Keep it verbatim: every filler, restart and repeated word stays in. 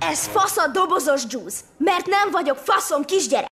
Ez fasz a dobozos dzsúz, mert nem vagyok faszom kisgyerek.